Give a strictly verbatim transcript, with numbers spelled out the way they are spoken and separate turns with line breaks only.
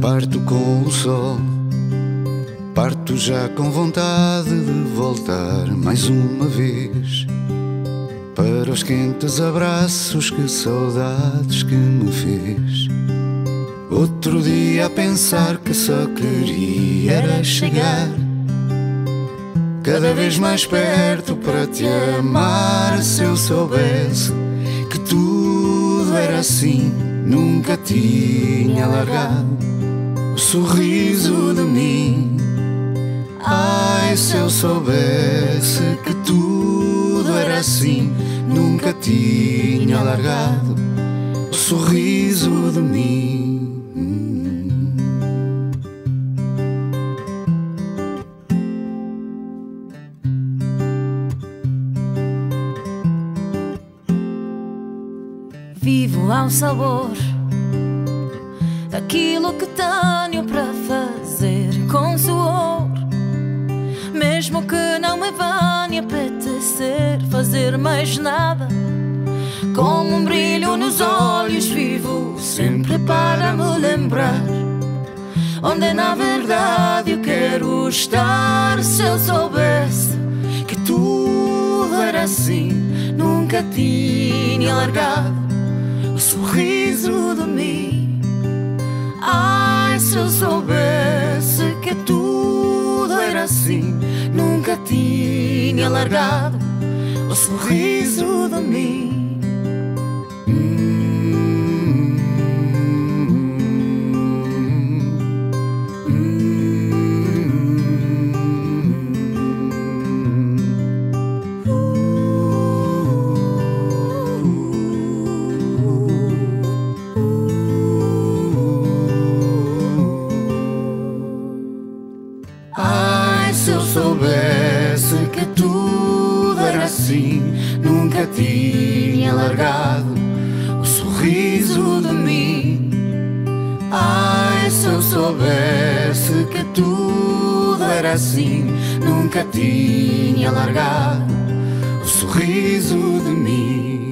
Parto com o sol, parto já com vontade de voltar mais uma vez para os quentes abraços, que saudades que me fez. Outro dia a pensar que só queria era chegar cada vez mais perto para te amar. Se eu soubesse que tudo era assim, nunca tinha largado o sorriso de mim. Ai, se eu soubesse que tudo era assim, nunca tinha largado o sorriso de mim.
Vivo ao sabor daquilo que tenho para fazer com suor, mesmo que não me venha apetecer fazer mais nada. Com um brilho nos olhos vivo sempre para me lembrar onde na verdade eu quero estar. Se eu soubesse que tudo era assim, nunca tinha largado o sorriso de mim. Ai, se eu soubesse que tudo era assim, nunca tinha largado o sorriso de mim.
Se eu soubesse que tudo era assim, nunca tinha largado o sorriso de mim. Ai, se eu soubesse que tudo era assim, nunca tinha largado o sorriso de mim.